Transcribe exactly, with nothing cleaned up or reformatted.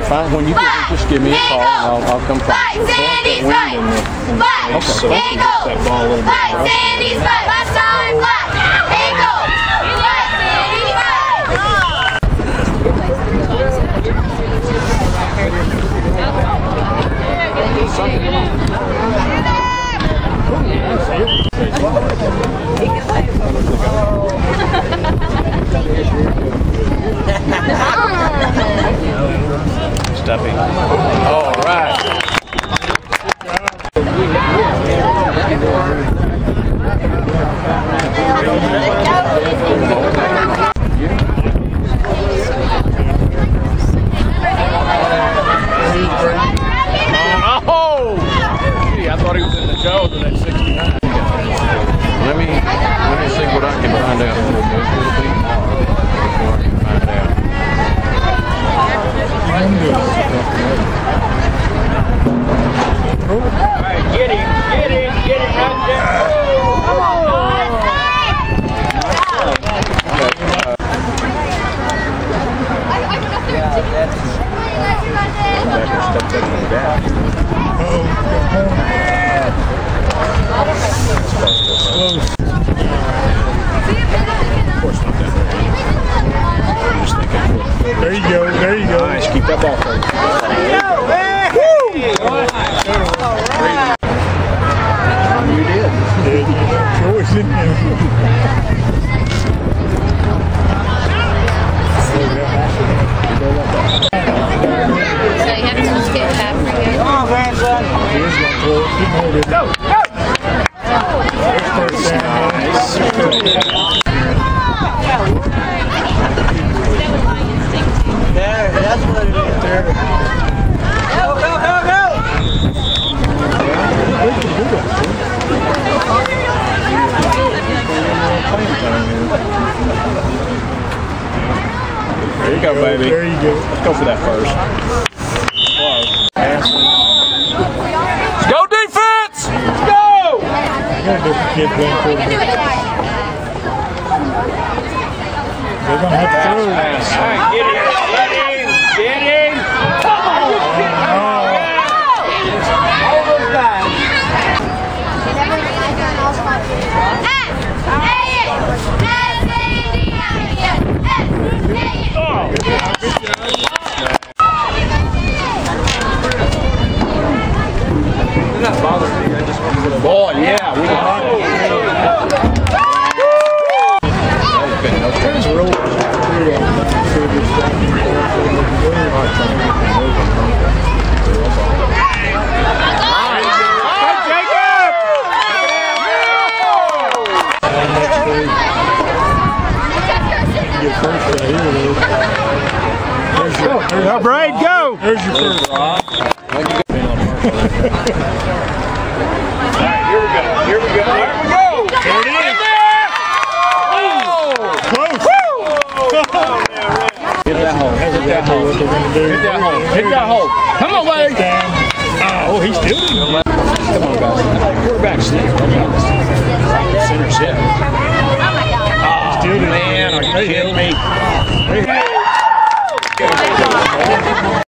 fine. When you get here, just give me a call and I'll, I'll come find you. Sandy's right. Flat. Okay. Eagle. Flat. Sandy's right. Last time. Flat. Eagle. Flat. Sandy's right. Stuffing. All right. Oh! Gee, I thought he was in the jaws in that sixty-nine. Let me let me see what I can find out. Before I can find out. All right, get him, get him, get him right there. There you go, there you go. Nice, keep that ball close. You did. Sure was in there. So you have to just get half for you. Come on, grandson. Here's one throw. Keep moving. Go, go! There's first down. There, that's what it is. There. Go, go, go, go! There you go, baby. There you go. Let's go for that first. Let's go, defense! Let's go! I got a different kid playing quarterback. They're going to have to throw. All right, get him, get him, get him! Come on! All those guys. They're not bothering me. I just want to get a ball. Yeah, we got it. Now, Braden, go! There's your first. Alright, here we go. Here we go. Here we go. There it is. Oh! Close. Hit that hole. Hit that hole. What they're going to do. Hit that hole. Hit that hole. Come on, buddy. Down. Oh, he's still doing it. Come on, guys. Quarterback sneak. Center set. Still doing it. Man, are you kidding me?